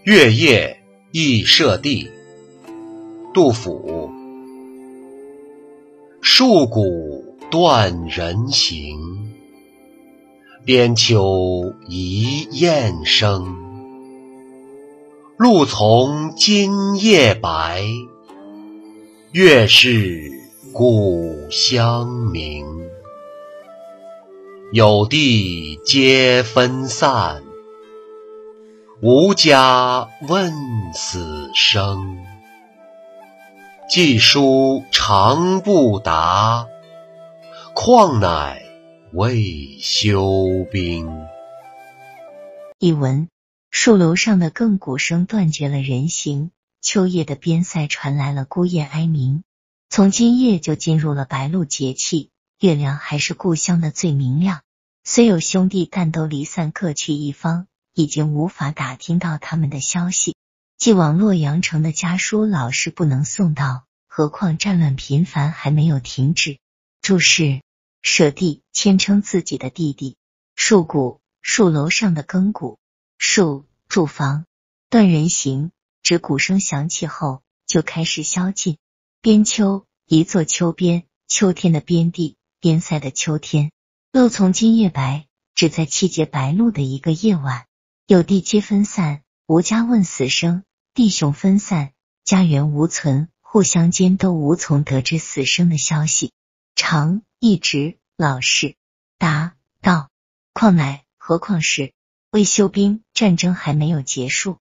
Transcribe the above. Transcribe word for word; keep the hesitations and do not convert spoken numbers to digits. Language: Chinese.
月夜忆舍弟，杜甫。戍鼓断人行，边秋一雁声。露从今夜白，月是故乡明。有地皆分散，无家问死生。寄书长不达，况乃未休兵。 译文：树楼上的亘古声断绝了人行，秋夜的边塞传来了孤雁哀鸣。从今夜就进入了白露节气，月亮还是故乡的最明亮。虽有兄弟，但都离散各去一方，已经无法打听到他们的消息。寄往洛阳城的家书老是不能送到，何况战乱频繁还没有停止。注释：舍弟谦称自己的弟弟。戍鼓，戍楼上的更鼓。戍，住房。断人行，指鼓声响起后就开始宵禁。边秋，一座秋边，秋天的边地，边塞的秋天。露从今夜白，指在七节白露的一个夜晚。有地皆分散，无家问死生。弟兄分散，家园无存，互相间都无从得知死生的消息。长，一直，老实。达，到。况乃，何况是未休兵，战争还没有结束。